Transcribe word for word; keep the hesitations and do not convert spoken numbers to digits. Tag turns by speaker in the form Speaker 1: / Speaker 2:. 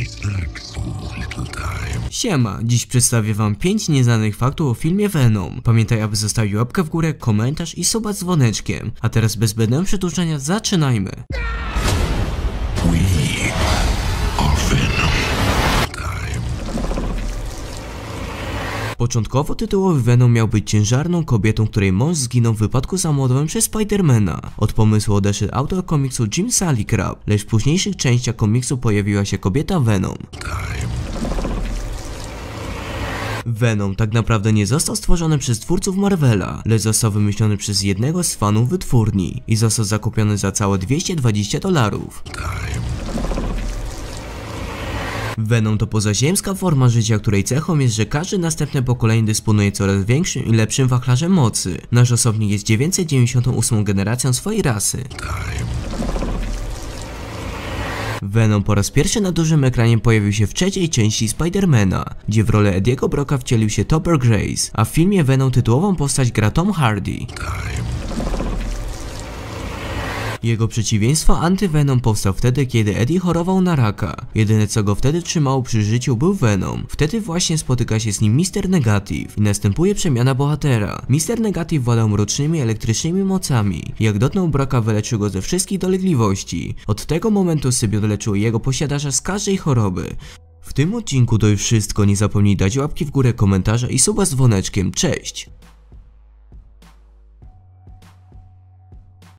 Speaker 1: Siema, dziś przedstawię wam pięć nieznanych faktów o filmie Venom. Pamiętaj, aby zostawić łapkę w górę, komentarz i suba z dzwoneczkiem. A teraz bez zbędnego przedłużania zaczynajmy. Początkowo tytułowy Venom miał być ciężarną kobietą, której mąż zginął w wypadku samochodowym przez Spidermana. Od pomysłu odeszedł autor komiksu Jim Salicrup, lecz w późniejszych częściach komiksu pojawiła się kobieta Venom. Venom tak naprawdę nie został stworzony przez twórców Marvela, lecz został wymyślony przez jednego z fanów wytwórni i został zakupiony za całe dwieście dwadzieścia dolarów. Venom to pozaziemska forma życia, której cechą jest, że każde następne pokolenie dysponuje coraz większym i lepszym wachlarzem mocy. Nasz osobnik jest dziewięćset dziewięćdziesiątą ósmą generacją swojej rasy. Venom po raz pierwszy na dużym ekranie pojawił się w trzeciej części Spidermana, gdzie w rolę Ediego Brocka wcielił się Topher Grace, a w filmie Venom tytułową postać gra Tom Hardy. Jego przeciwieństwo Anty-Venom powstał wtedy, kiedy Eddie chorował na raka. Jedyne co go wtedy trzymało przy życiu był Venom. Wtedy właśnie spotyka się z nim mister Negative i następuje przemiana bohatera. mister Negative władał mrocznymi elektrycznymi mocami. Jak dotknął Brocka, wyleczył go ze wszystkich dolegliwości. Od tego momentu symbiot leczył jego posiadacza z każdej choroby. W tym odcinku to już wszystko, nie zapomnij dać łapki w górę, komentarza i suba z dzwoneczkiem. Cześć!